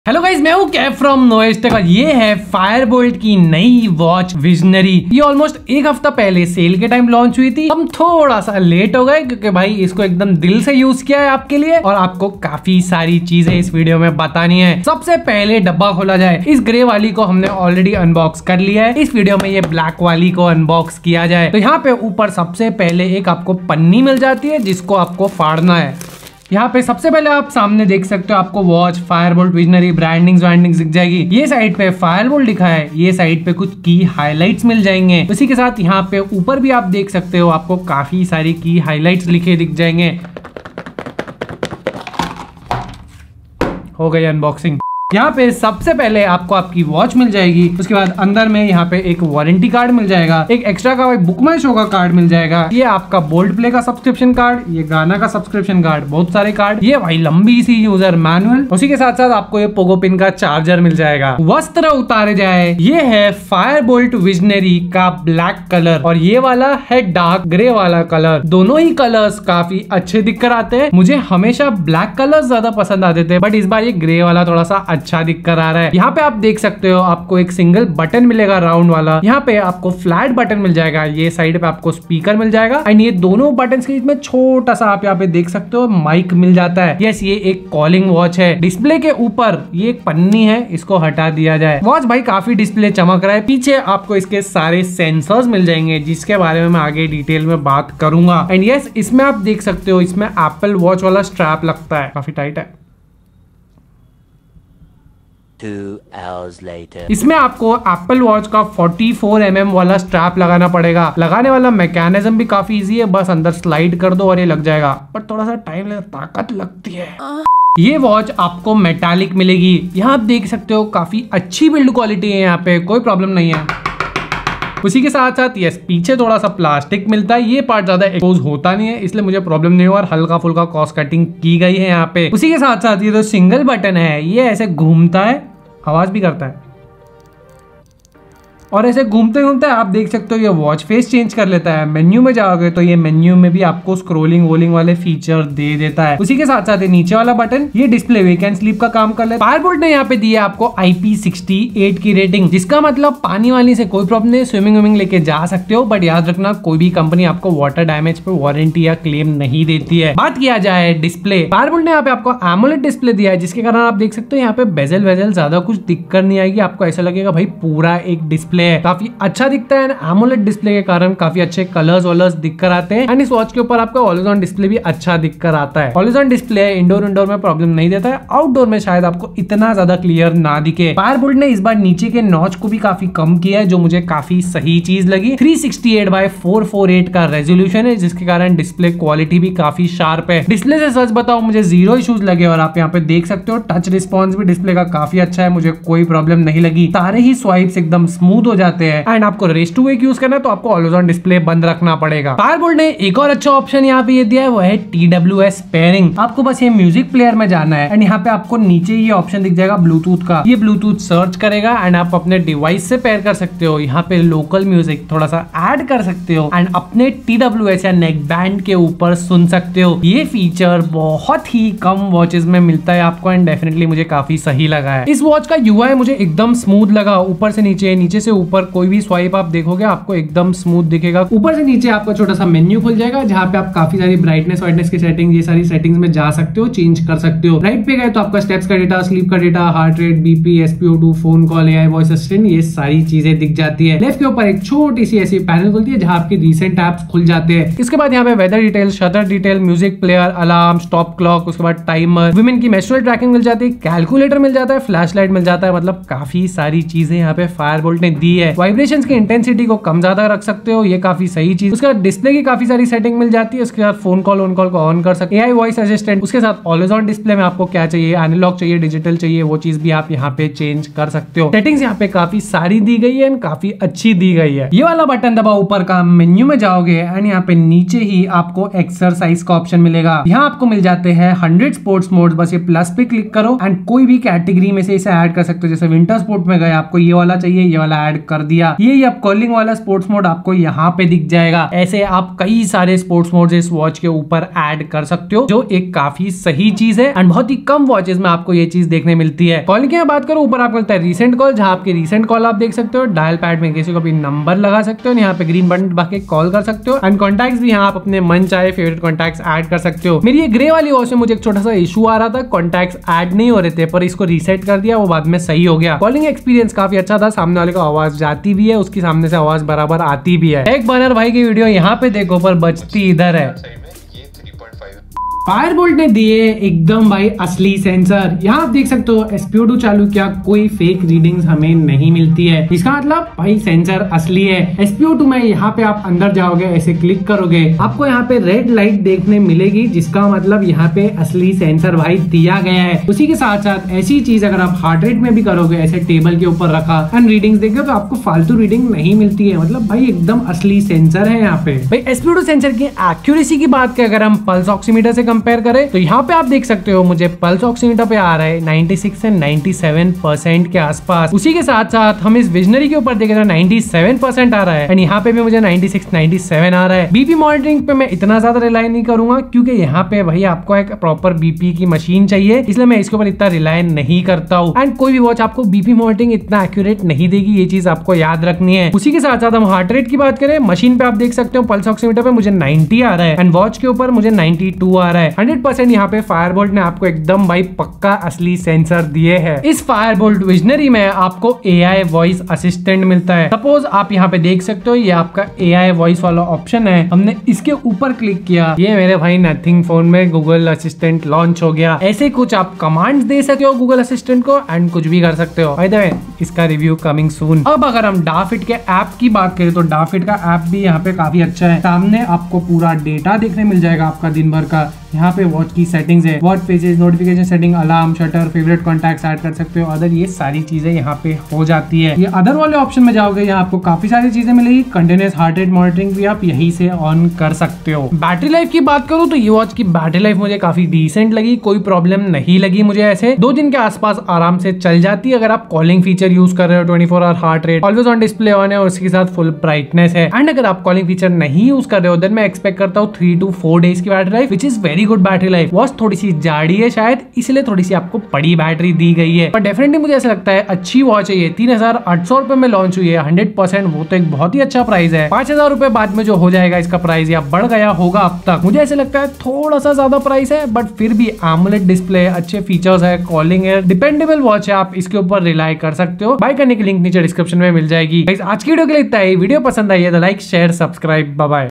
Hello guys, मैं हूँ Kaif from नोएस्टेक और ये है फायरबोल्ट की नई वॉच विजनरी। ये ऑलमोस्ट एक हफ्ता पहले सेल के टाइम लॉन्च हुई थी। हम थोड़ा सा लेट हो गए क्योंकि भाई इसको एकदम दिल से यूज किया है आपके लिए और आपको काफी सारी चीजें इस वीडियो में बतानी है। सबसे पहले डब्बा खोला जाए। इस ग्रे वाली को हमने ऑलरेडी अनबॉक्स कर लिया है। इस वीडियो में ये ब्लैक वाली को अनबॉक्स किया जाए तो यहाँ पे ऊपर सबसे पहले एक आपको पन्नी मिल जाती है जिसको आपको फाड़ना है। यहाँ पे सबसे पहले आप सामने देख सकते हो आपको वॉच फायरबोल्ट विजनरी ब्रांडिंग्स दिख जाएगी। ये साइड पे फायरबोल्ट लिखा है, ये साइड पे कुछ की हाइलाइट्स मिल जाएंगे। उसी के साथ यहाँ पे ऊपर भी आप देख सकते हो आपको काफी सारी की हाइलाइट्स लिखे दिख जाएंगे। हो गई अनबॉक्सिंग। यहाँ पे सबसे पहले आपको आपकी वॉच मिल जाएगी। उसके बाद अंदर में यहाँ पे एक वारंटी कार्ड मिल जाएगा, एक एक्स्ट्रा का बुक माई शो का कार्ड मिल जाएगा, ये आपका बोल्ट प्ले का सब्सक्रिप्शन कार्ड, ये गाना का सब्सक्रिप्शन कार्ड, बहुत सारे कार्ड, ये भाई लंबी सी यूजर मैनुअल। उसी के साथ साथ आपको ये पोगो पिन का चार्जर मिल जाएगा। वस्त्र उतारे जाए, ये है फायरबोल्ट विजनरी का ब्लैक कलर और ये वाला है डार्क ग्रे वाला कलर। दोनों ही कलर्स काफी अच्छे दिख कर आते हैं। मुझे हमेशा ब्लैक कलर ज्यादा पसंद आते थे बट इस बार ये ग्रे वाला थोड़ा सा अच्छा दिख कर आ रहा है। यहाँ पे आप देख सकते हो आपको एक सिंगल बटन मिलेगा राउंड वाला। यहाँ पे आपको फ्लैट बटन मिल जाएगा, ये साइड पे आपको स्पीकर मिल जाएगा एंड ये दोनों बटन के बीच में छोटा सा आप यहाँ पे देख सकते हो माइक मिल जाता है। यस, ये एक कॉलिंग वॉच है। डिस्प्ले के ऊपर ये एक पन्नी है, इसको हटा दिया जाए। वॉच भाई काफी डिस्प्ले चमक रहा है। पीछे आपको इसके सारे सेंसर्स मिल जाएंगे जिसके बारे में मैं आगे डिटेल में बात करूंगा। एंड यस, इसमें आप देख सकते हो इसमें एप्पल वॉच वाला स्ट्रैप लगता है, काफी टाइट है। 2 hours later. इसमें आपको एप्पल वॉच का 44 mm वाला स्ट्रैप लगाना पड़ेगा। लगाने वाला मैकेनिज्म भी काफी इजी है, बस अंदर स्लाइड कर दो और ये लग जाएगा, पर थोड़ा सा टाइम लगता, ताकत लगती है। ये वॉच आपको मेटालिक मिलेगी। यहाँ आप देख सकते हो काफी अच्छी बिल्ड क्वालिटी है, यहाँ पे कोई प्रॉब्लम नहीं है। उसी के साथ साथ यस, पीछे थोड़ा सा प्लास्टिक मिलता है। ये पार्ट ज्यादा एक्सपोज होता नहीं है इसलिए मुझे प्रॉब्लम नहीं हुआ और हल्का फुल्का कॉस्ट कटिंग की गई है यहाँ पे। उसी के साथ साथ ये जो सिंगल बटन है ये ऐसे घूमता है, आवाज भी करता है और ऐसे घूमते घूमते आप देख सकते हो ये वॉच फेस चेंज कर लेता है। मेन्यू में जाओगे तो ये मेन्यू में भी आपको स्क्रोलिंग वोलिंग वाले फीचर दे देता है। उसी के साथ साथ नीचे वाला बटन ये डिस्प्ले वेक एंड स्लीप का काम कर लेता है। फायरबोल्ट ने यहाँ पे दिया आपको IP68 की रेटिंग, जिसका मतलब पानी वाली से कोई प्रॉब्लम नहीं, स्विमिंग लेके जा सकते हो। बट याद रखना कोई भी कंपनी आपको वाटर डैमेज पे वारंटी या क्लेम नहीं देती है। बात किया जाए डिस्प्ले, फायरबोल्ट ने यहाँ पे आपको एमोलेड डिस्प्ले दिया है जिसके कारण आप देख सकते हो यहाँ पे बेजल वेजल ज्यादा कुछ दिक्कत नहीं आएगी। आपको ऐसा लगेगा भाई पूरा एक डिस्प्ले है, काफी अच्छा दिखता है। एमोलेड डिस्प्ले के कारण काफी अच्छे कलर्स वलर्स दिख कर आते हैं एंड इस वॉच के ऊपर आपका ऑलवेज ऑन डिस्प्ले भी अच्छा दिख कर आता है। ऑलवेज ऑन डिस्प्ले इंडोर में प्रॉब्लम नहीं देता है, आउटडोर में शायद आपको इतना ज्यादा क्लियर ना दिखे। फायरबोल्ट ने इस बार नीचे के नॉच को भी काफी कम किया है जो मुझे काफी सही चीज लगी। 368x448 का रेजोल्यूशन है जिसके कारण डिस्प्ले क्वालिटी भी काफी शार्प है। डिस्प्ले से सच बताओ मुझे जीरो इश्यूज लगे और आप यहाँ पे देख सकते हो टच रिस्पॉन्स भी डिस्प्ले का काफी अच्छा है, मुझे कोई प्रॉब्लम नहीं लगी। सारे ही स्वाइप्स एकदम स्मूथ हो जाते हैं एंड आपको रेस टू वेक यूज करना है तो आपको ऑलवेज ऑन डिस्प्ले बंद रखना पड़ेगा। फायरबोल्ट ने एक और अच्छा ऑप्शन यहाँ पे ये दिया है, वो है TWS पेयरिंग। आपको बस ये म्यूजिक प्लेयर में जाना है एंड यहाँ पे आपको नीचे ये ऑप्शन दिख जाएगा ब्लूटूथ का। ये ब्लूटूथ सर्च करेगा एंड आप अपने डिवाइस से पेयर कर सकते हो। यहाँ पे लोकल म्यूजिक थोड़ा सा ऐड कर सकते हो एंड अपने TWS या नेक बैंड के ऊपर सुन सकते हो। ये फीचर बहुत ही कम वॉचेस में मिलता है आपको एंड डेफिनेटली मुझे काफी सही लगा है। इस वॉच का UI मुझे एकदम स्मूथ लगा, ऊपर से नीचे से ऊपर कोई भी स्वाइप आप देखोगे आपको एकदम स्मूथ दिखेगा। ऊपर से नीचे आपको छोटा सा मेन्यू खुल जाएगा जहाँ पे आप काफी सारी ब्राइटनेस वाइटनेस की सेटिंग, ये सारी सेटिंग्स में जा सकते हो, चेंज कर सकते हो। राइट पे गए तो आपका स्टेप्स का डेटा, स्लीप का data, heart rate, BP, SpO2, phone call, AI voice assistant, ये सारी चीजें दिख जाती है। लेफ्ट के ऊपर एक छोटी सी ऐसी पैनल खुलती है जहाँ आपकी रिसेंट एप्स खुल जाते हैं। इसके बाद यहाँ पे weather detail, shutter detail, music player, alarm, stop clock, उसके बाद टाइमर, वुमेन की मेंस्ट्रुअल ट्रैकिंग मिल जाती है, कैलकुलेटर मिल जाता है, फ्लैश लाइट मिल जाता है। मतलब काफी सारी चीजें यहाँ पे फायरबोल्ट ने दी है। वाइब्रेशंस की इंटेंसिटी को कम ज्यादा रख सकते हो, ये काफी सही चीज। उसके बाद डिस्प्ले की काफी सारी सेटिंग मिल जाती है। उसके बाद फोन कॉल ऑन कॉल को ऑन कर सकते हैं, AI वॉइस असिस्टेंट। उसके साथ ऑलवेज ऑन डिस्प्ले में आपको क्या चाहिए, एनालॉग चाहिए, डिजिटल चाहिए, वो चीज भी आप यहाँ पे चेंज कर सकते हो। सेटिंग्स यहाँ पे काफी सारी दी गई है एंड काफी अच्छी दी गई है। ये वाला बटन दबाओ, ऊपर का मेन्यू में जाओगे एंड यहाँ पे नीचे ही आपको एक्सरसाइज का ऑप्शन मिलेगा। यहाँ आपको मिल जाते हैं 100 स्पोर्ट्स मोड, बस ये प्लस पे क्लिक करो एंड कोई भी कैटेगरी में से इसे ऐड कर सकते हो। जैसे विंटर स्पोर्ट में गए, आपको ये वाला चाहिए, ये वाला ऐड कर दिया। ये अब कॉलिंग वाला स्पोर्ट्स मोड आपको यहाँ पे दिख जाएगा। ऐसे आप कई सारे स्पोर्ट्स मोड इस वॉच के ऊपर ऐड कर सकते हो, जो एक काफी सही चीज है एंड बहुत ही कम वॉचेस में आपको ये चीज देखने मिलती है। कॉलिंग की बात करूं, ऊपर आपको मिलता है रीसेंट कॉल, जहां आपके रीसेंट कॉल आप देख सकते हो। डायल पैड में किसी को भी नंबर लगा सकते हो, यहाँ पे ग्रीन बटन दबा के कॉल कर सकते हो एंड कॉन्टैक्ट्स भी यहाँ आप अपने मन चाहे फेवरेट कॉन्टैक्ट्स ऐड कर सकते हो। मेरी ये ग्रे वाली वॉच में मुझे एक छोटा सा इशू आ रहा था, कॉन्टैक्ट्स ऐड नहीं हो रहे थे, पर इसको रीसेट कर दिया, वो बाद में सही हो गया। कॉलिंग एक्सपीरियंस काफी अच्छा था, सामने वाले को आवाज जाती भी है, उसकी सामने से आवाज बराबर आती भी है। एक बनर भाई की वीडियो यहाँ पे देखो, पर बचती इधर है। फायरबोल्ट ने दिए एकदम भाई असली सेंसर। यहाँ आप देख सकते हो SPO2 चालू किया, कोई फेक रीडिंग्स हमें नहीं मिलती है। इसका मतलब भाई सेंसर असली है। SPO2 में यहाँ पे आप अंदर जाओगे, ऐसे क्लिक करोगे, आपको यहाँ पे रेड लाइट देखने मिलेगी, जिसका मतलब यहाँ पे असली सेंसर भाई दिया गया है। उसी के साथ साथ ऐसी चीज अगर आप हार्ट रेट में भी करोगे, ऐसे टेबल के ऊपर रखा एंड रीडिंग्स देखोगे, तो आपको फालतू रीडिंग नहीं मिलती है। मतलब भाई एकदम असली सेंसर है यहाँ पे। भाई SPO2 सेंसर की एक्यूरेसी की बात की अगर हम पल्स ऑक्सीमीटर से कंपेयर करें, तो यहाँ पे आप देख सकते हो मुझे पल्स ऑक्सीमीटर पे आ रहा है 96 से 97% के आसपास। उसी के साथ साथ हम इस विजनरी के ऊपर देखें तो 97% आ रहा है एंड यहाँ पे भी मुझे 96-97 आ रहा है। बीपी मॉनिटरिंग पे मैं इतना ज्यादा रिलाई नहीं करूंगा, क्योंकि यहाँ पे भाई आपको एक प्रॉपर बीपी की मशीन चाहिए, इसलिए मैं इसके ऊपर इतना रिलाई नहीं करता हूँ। एंड कोई भी वॉच आपको बीपी मॉनिटरिंग इतना एक्यूरेट नहीं देगी, ये चीज आपको याद रखनी है। उसी के साथ साथ हम हार्ट रेट की बात करें, मशीन पे आप देख सकते हो पल्स ऑक्सीमीटर पे मुझे 90 आ रहा है एंड वॉच के ऊपर मुझे 92 आ रहा है। 100% यहाँ पे फायरबोल्ट ने आपको एकदम भाई पक्का असली सेंसर दिए हैं। इस फायरबोल्ट विजनरी में आपको AI वॉइस असिस्टेंट मिलता है। सपोज आप यहाँ पे देख सकते हो, ये आपका AI वॉइस वाला ऑप्शन है, हमने इसके ऊपर क्लिक किया, ये मेरे भाई नथिंग फोन में गूगल असिस्टेंट लॉन्च हो गया। ऐसे कुछ आप कमांड्स दे सकते हो गूगल असिस्टेंट को एंड कुछ भी कर सकते हो। बाय द वे, इसका रिव्यू कमिंग सून। अब अगर हम डाफिट के ऐप की बात करें, तो डाफिट का ऐप भी यहाँ पे काफी अच्छा है। सामने आपको पूरा डेटा देखने मिल जाएगा आपका दिन भर का। यहाँ पे वॉच की सेटिंग्स है, watch pages, notification setting, alarm, shutter, favourite contacts add कर सकते हो। अदर ये सारी चीजें यहाँ पे हो जाती है। ये अदर वाले ऑप्शन में जाओगे, यहाँ आपको काफी सारी चीजें मिलेगी। कंटिन्यूअस हार्ट रेट मॉनिटरिंग भी आप यहीं से ऑन कर सकते हो। बैटरी लाइफ की बात करूँ तो ये वॉच की बैटरी लाइफ मुझे काफी डिसेंट लगी, कोई प्रॉब्लम नहीं लगी मुझे। ऐसे 2 दिन के आसपास आराम से चल जाती है अगर आप कॉलिंग फीचर यूज कर रहे हो। 24 hour heart rate, always on display on है और उसके साथ फुल ब्राइटनेस है। एंड अगर आप कॉलिंग फीचर नहीं यूज कर रहे हो, देन मैं एक्सपेक्ट करता हूँ 3 to 4 डेज की battery life, which is very good battery life. Watch थोड़ी सी जाड़ी है शायद, इसलिए थोड़ी सी आपको बड़ी बैटरी दी गई है, पर डेफिनेटली मुझे ऐसा लगता है अच्छी वॉच है ये। 3800 रुपए में लॉन्च हुई है, 100%, वो तो एक बहुत ही अच्छा प्राइस है। 5000 रुपए बाद में जो हो जाएगा इसका प्राइस या बढ़ गया होगा अब तक, मुझे ऐसे लगता है थोड़ा सा ज्यादा प्राइस है, बट फिर भी AMOLED डिस्प्ले, अच्छे फीचर्स है, कॉलिंग है, डिपेंडेबल वॉच है, आप इसके ऊपर रिलाई कर सकते हो। बाय करने की लिंक नीचे डिस्क्रिप्शन में मिल जाएगी। आज की वीडियो के लिए इतना ही। वीडियो पसंद आई है तो like, share, subscribe. Bye bye.